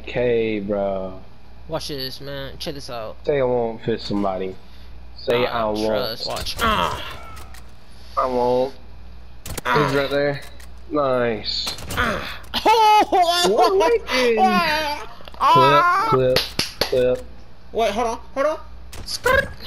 Okay, bro. Watch this, man. Check this out. Say I won't fit somebody. Say I won't. Trust. Watch. I won't. He's right there. Nice. What? Clip. Wait, hold on. Skirt.